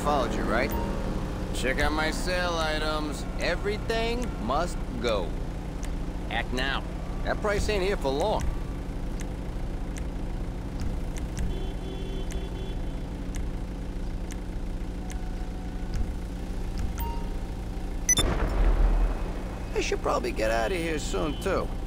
followed you, right? Check out my sale items. Everything must go. Act now. That price ain't here for long. I should probably get out of here soon, too.